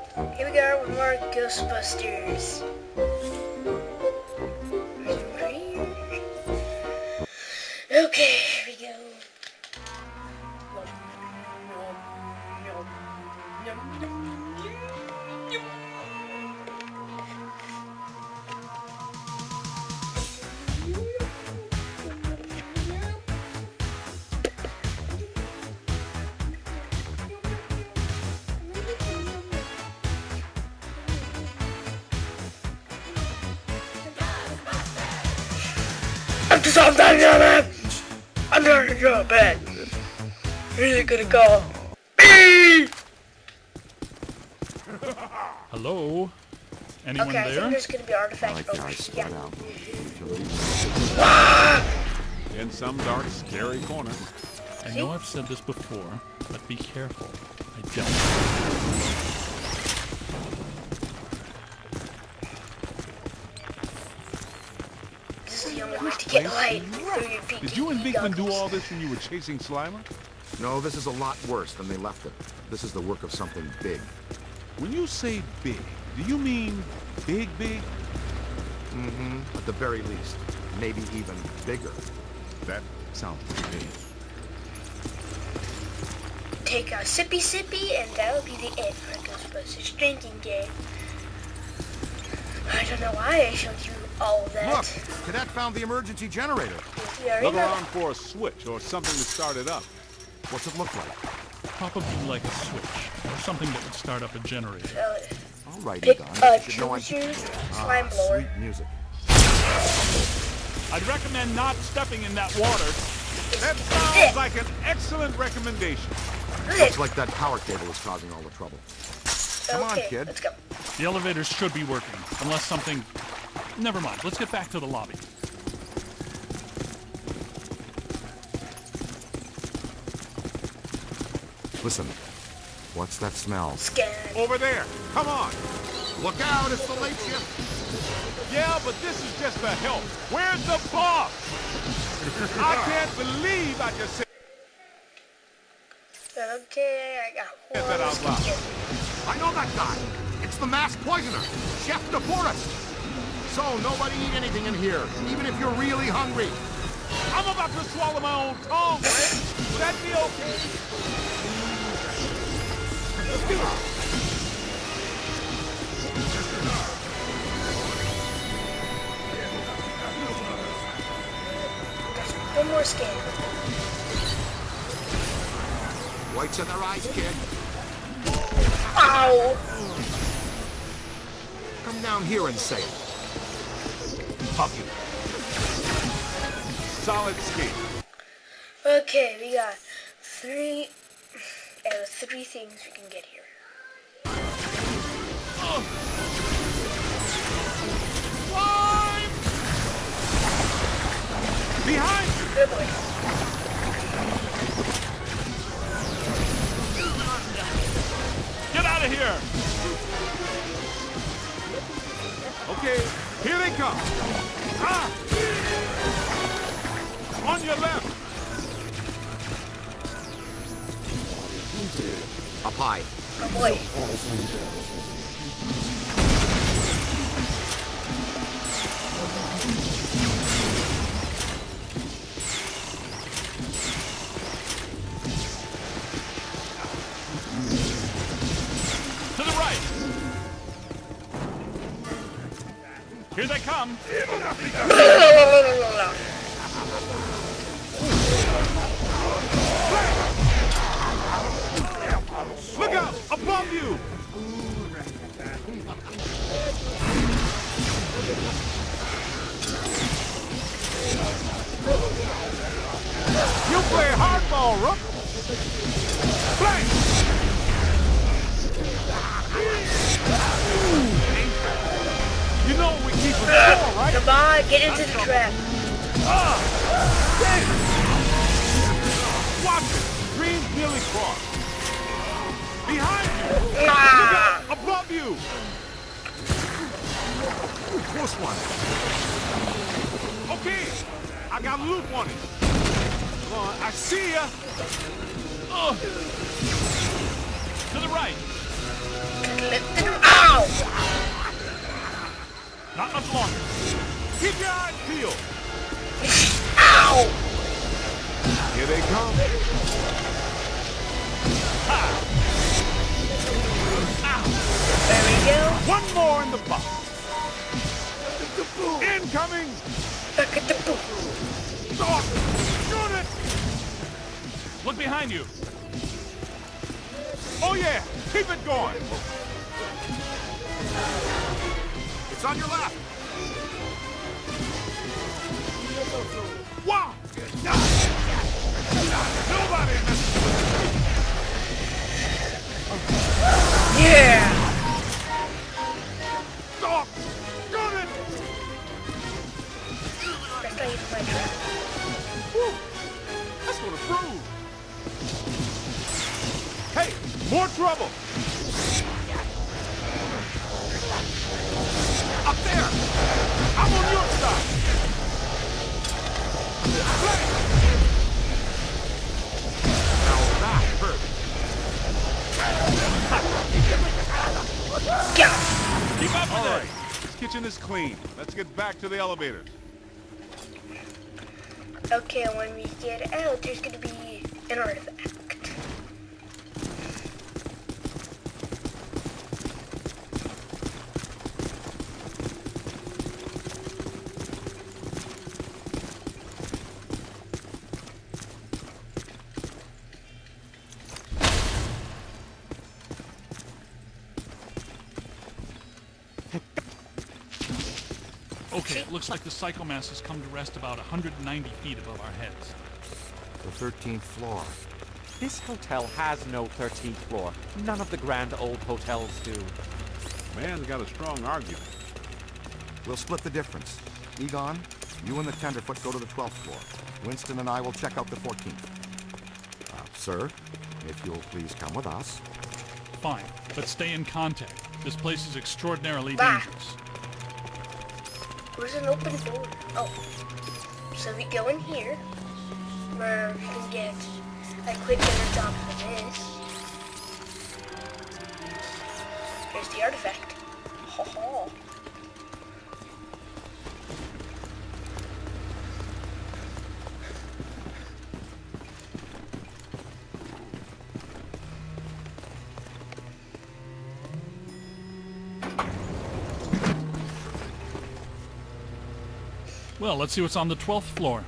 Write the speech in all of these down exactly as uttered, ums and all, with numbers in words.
Here we go with more Ghostbusters. Okay, here we go. I'm just on that I'm not gonna go to bed. Really gonna go. Hello? Anyone okay, there? I think there's gonna be artifact Like over guys here. spread out. In some dark, scary corner. I know I've said this before, but be careful. I don't. This is the only way to get light through your P T Did you and Beekman do goggles. all this when you were chasing Slimer? No, this is a lot worse than they left it. This is the work of something big. When you say big, do you mean big, big? Mm-hmm. At the very least. Maybe even bigger. That sounds pretty big. Take a sippy sippy, and that'll be the end for Ghostbusters drinking game. I don't know why I showed you all of that. Look! Cadet found the emergency generator. We already Look know around for a switch or something to start it up. What's it look like? Probably like a switch, or something that would start up a generator. that. Alrighty, Pick Don. a You should know I'm- choosers, Ah, slime blower. sweet music. I'd recommend not stepping in that water. That sounds like an excellent recommendation. Looks like that power cable is causing all the trouble. Come on, Okay, kid. let's go. The elevators should be working, unless something... Never mind, let's get back to the lobby. Listen. What's that smell? Scan. Over there. Come on. Look out, it's the late shift. Yeah, but this is just the help. Where's the boss? I can't believe I just said Okay, I got that one. out loud. I know that guy. It's the masked poisoner, Chef DeForest. So nobody eat anything in here, even if you're really hungry. I'm about to swallow my own tongue, Red. Would that be okay? One more scan. Whites in their eyes, kid. Ow! Come down here and say it. Fuck you. Solid skate. Okay, we got three, uh, three things we can get here. Climb! Behind you! Good boy. Get out of here! Okay, here they come. Ah! On your left. Up high. Good boy. To the right! Here they come! Look out! Above you! You play hardball, Rook! Blank! You know we keep it score, right? Come on, get into the trap. Ah! Watch it! Dreams nearly crossed. Behind you! Look Ah! out! Above you! Ooh, close one. Okay, I got loop on it. Come on, I see ya. Oh. To the right! To the left, to the Not much longer. Keep your eyes peeled. Ow! Here they come. Ha! There we go. One more in the box. Incoming! Back at the book. Stop! Shoot it! Look behind you. Oh yeah, keep it going. It's on your left. Wow! Nobody misses. Yeah! Stop! Shoot it! That's not even my trap. Whew. That's gonna prove. Hey, more trouble! Up there! I'm on your side! Play! Now that hurt. Yeah! Keep up with it! This kitchen is clean. Let's get back to the elevators. Okay, when we get out, there's gonna be an artifact. Okay, it looks like the psychomass has come to rest about one hundred ninety feet above our heads. The thirteenth floor. This hotel has no thirteenth floor. None of the grand old hotels do. Man's got a strong argument. We'll split the difference. Egon, you and the Tenderfoot go to the twelfth floor. Winston and I will check out the fourteenth. Uh, sir, if you'll please come with us. Fine, but stay in contact. This place is extraordinarily Bah. dangerous. There's an open door. Oh. So we go in here, where we can get a quick better job for this. Here's the artifact. Ho ho. Well, let's see what's on the twelfth floor.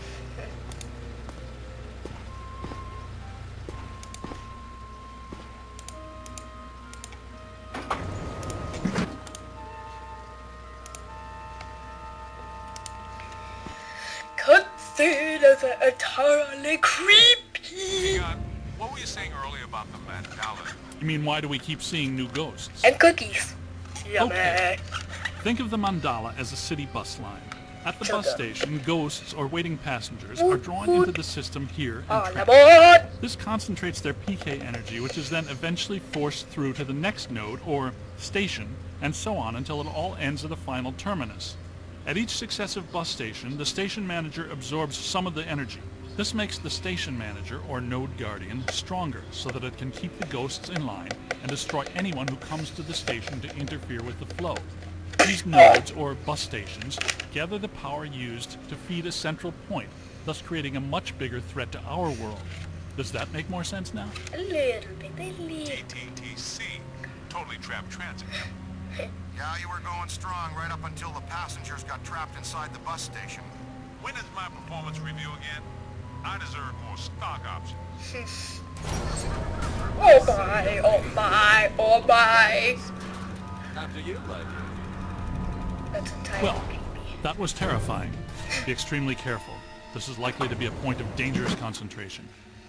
Cutscene is entirely creepy. Egon, what were you saying earlier about the mandala? You mean, why do we keep seeing new ghosts? And cookies. Yummy. Okay. Think of the mandala as a city bus line. At the bus station, ghosts or waiting passengers are drawn into the system here and All trapped. aboard! This concentrates their P K energy, which is then eventually forced through to the next node, or station, and so on until it all ends at a final terminus. At each successive bus station, the station manager absorbs some of the energy. This makes the station manager, or node guardian, stronger, so that it can keep the ghosts in line and destroy anyone who comes to the station to interfere with the flow. These nodes, or bus stations, gather the power used to feed a central point, thus creating a much bigger threat to our world. Does that make more sense now? A little bit, a little. T T C. Totally trapped transit. Yeah, you were going strong right up until the passengers got trapped inside the bus station. When is my performance review again? I deserve more stock options. Oh my, oh my, oh my. After you, like That's entirely Well, creepy. that was terrifying. Be extremely careful. This is likely to be a point of dangerous concentration.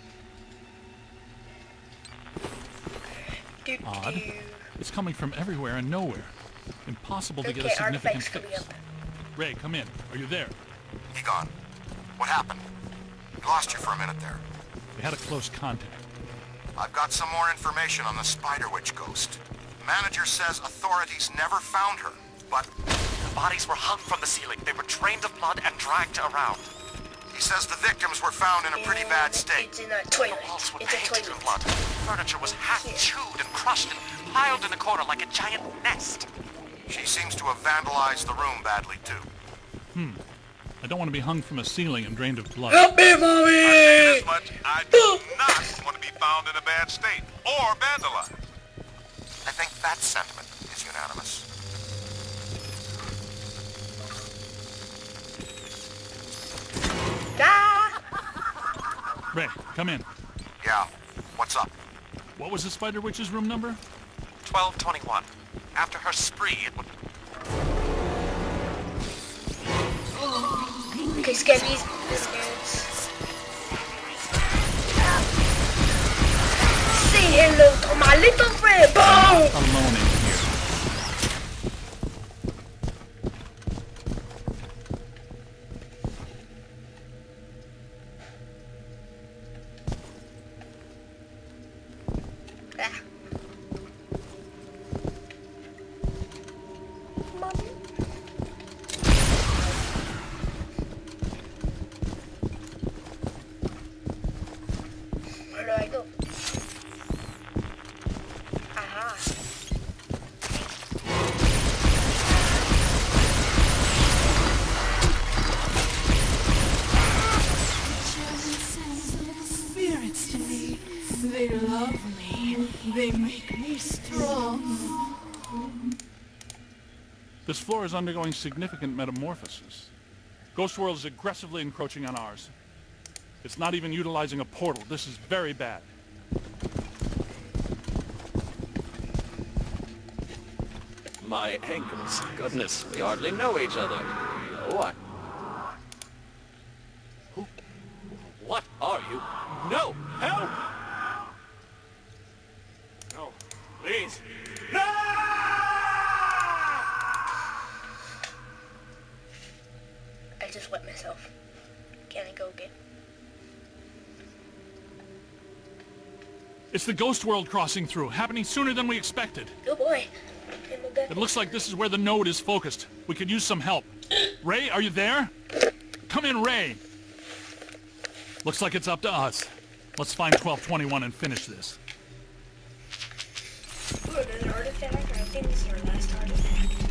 Do, Odd. do. It's coming from everywhere and nowhere. Impossible to get a Okay, significant artifacts coming fix. up. Ray, come in. Are you there? Egon, what happened? We lost you for a minute there. We had a close contact. I've got some more information on the Spider Witch ghost. Manager says authorities never found her, but The bodies were hung from the ceiling. They were drained of blood and dragged around. he says the victims were found in a pretty bad state. It's in a toilet. The walls were It's a painted toilet. in blood. Furniture was half chewed and crushed and piled in a corner like a giant nest. She seems to have vandalized the room badly, too. Hmm. I don't want to be hung from a ceiling and drained of blood. Help me, I mommy! say this much, I do not want to be found in a bad state or vandalized. I think that sentiment is unanimous. Ah! Ray, come in. Yeah, what's up? What was the Spider Witch's room number? twelve twenty-one. After her spree, it would... Okay, scan these biscuits. Say hello to my little friend. Boom! Alone in here. Ah. Mommy. Where do I go? Aha. Spirits to me. They love me. They make me strong. This floor is undergoing significant metamorphosis. Ghost World is aggressively encroaching on ours. It's not even utilizing a portal. This is very bad. My ankles. Goodness, we hardly know each other. Oh, I... Who? What are you? No! Help! No, please. No! I just wet myself. Can I go again? It's the Ghost World crossing through, happening sooner than we expected. Oh boy. It looks like this is where the node is focused. We could use some help. Ray, are you there? Come in, Ray. Looks like it's up to us. Let's find twelve twenty-one and finish this. Oh, another artifact? I think this is our last artifact.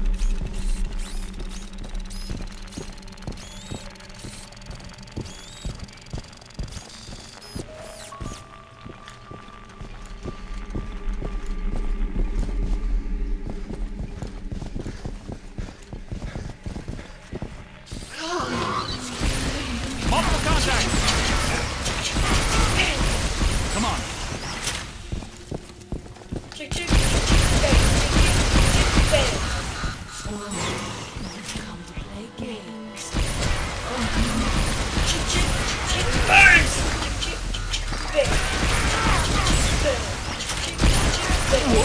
Multiple contact! Come on. Chick, chick, chick, chick, bang, chick, chick, bang. Come to play games. Chick, chick, chick, bang. Chick, chick, chick, bang. Chick, bang. Chick, chick, bang.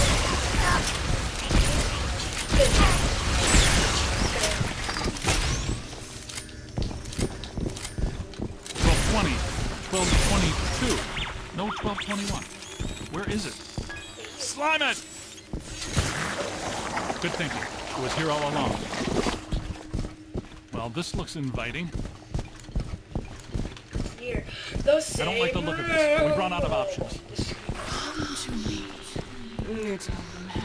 twelve twenty, twelve twenty-two. No, twelve twenty-one. Where is it? Slime it! Good thinking. It was here all along. Well, this looks inviting. Here. Those I don't like the look of this. We've run out of options. Come to me, little man.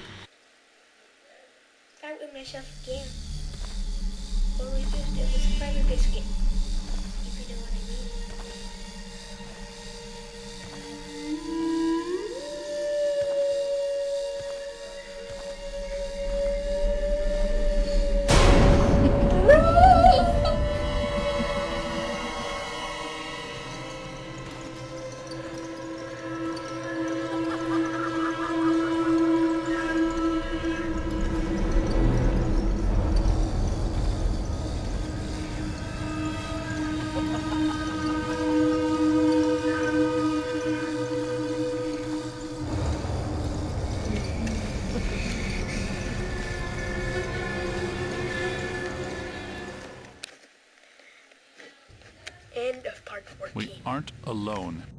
Fight with myself again. What we just did was fight with this again. If you know what I mean. End of part fourteen. We aren't alone.